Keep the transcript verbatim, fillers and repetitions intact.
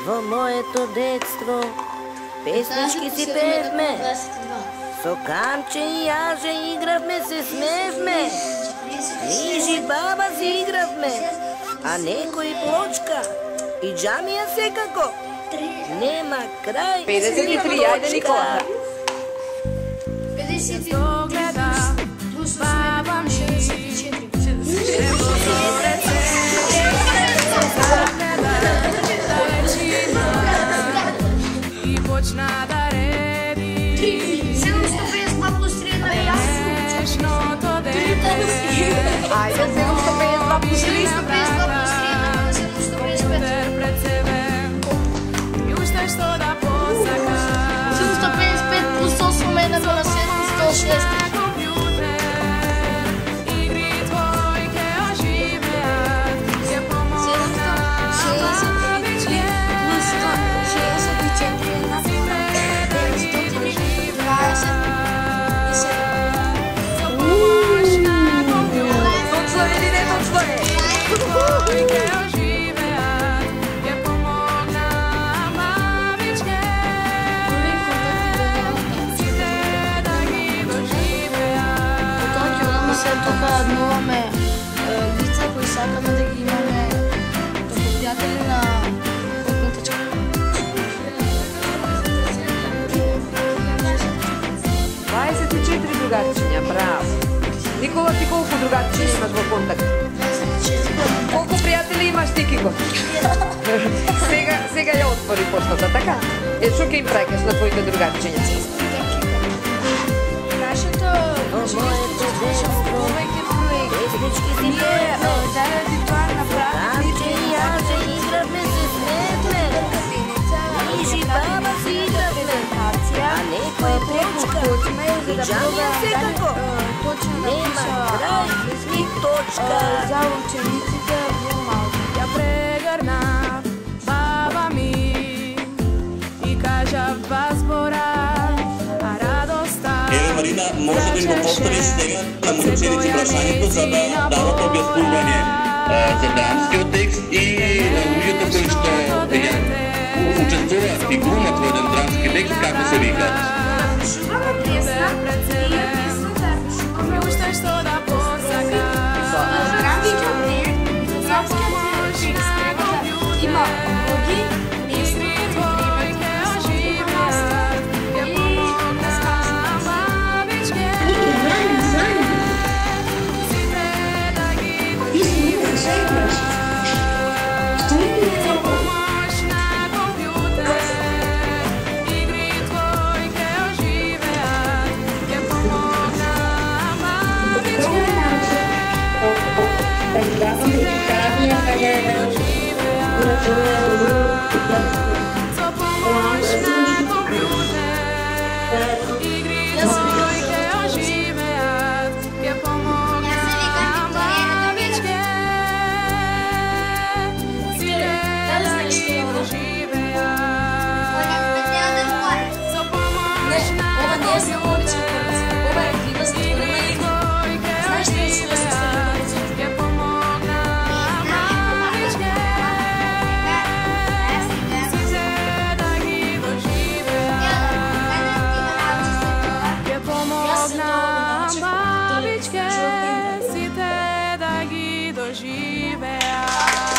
Во моето детство песнички си певме, со камче и јаже игравме, се смевме. Нижи баба си игравме, а некој плочка и џамија секако. Нема крај. педесет и три, ајде Никола. педесет и три плюс шестдесет и четири. И почна да реди седумстотин педесет и два плюс три на нешното дете. Ајде, седумстотин педесет и два плюс три. триста педесет и два плюс три на седумстотин педесет и пет. Пред себе и уште што да посака. седумстотин педесет и пет плюс осум еднакво на седумстотин и шест. Тука имаме лица кои сакаме да ги имаме како пријатели на околната дваесет и четири другарчиња, браво. Никола, ти колку другарчиња имаш во контакт? Колку пријатели имаш ти, Кико? Сега, сега ја отвори поштата, така? Е, шо ќе им праќаш на твоите другарчиња? Нашето моето детство песнички си певме, заради тоа направи камче и јаже игравме, се смевме. Нижи баба си игравме, а некој плочка и џамија секако. Нема крај и точка. за учениците во малку. Ја прегрна баба ми и кажа възбора, а радоста. Еве, Марина, може да им го поставиш сега на момчерите прашањето за да дават објаснување за драмскиот текст и луѓето кои што ја учествуваат и глумат во еден драмски текст, како се викаат? Шуваме песна и ја песната шуваме Уште што да посака. драмскиот текст, драмскиот текст има многи песни со помош на компјутер, игрите кои ќе оживеат, ќе помогнам бабичке, сите да ги доживеат. Со помош на компјутер, игри кои ќе оживеат, ќе помогнам бабичке. Ќе помогнам бабичке, сите да ги доживеат.